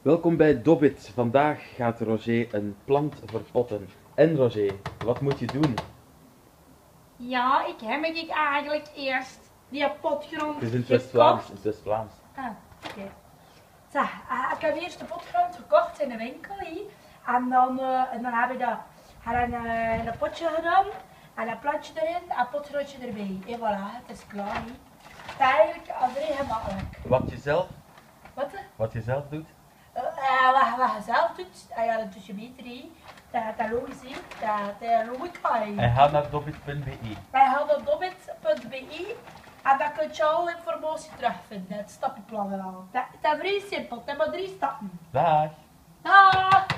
Welkom bij Dobbit. Vandaag gaat Roger een plant verpotten. En Roger, wat moet je doen? Ja, ik heb eigenlijk eerst die potgrond Het is in het gekocht. West-Vlaams. In het West-Vlaams. Ah, oké. Zeg, ik heb eerst de potgrond gekocht in de winkel hier. En dan heb ik dat in een potje gedaan. En een plantje erin en een potgrondje erbij. En voilà, het is klaar. Hier. Het is eigenlijk vrij gemakkelijk. Wat je zelf doet? Wat je zelf doet, ja, dat doe je beter hier. Dat logisch hier, dat logica hier. En ga naar dobbit.be. Wij hadden dobbit.be en daar kun je al informatie terugvinden, het stappenplan en al. Dat is vrij simpel, het heeft maar 3 stappen. Dag! Dag!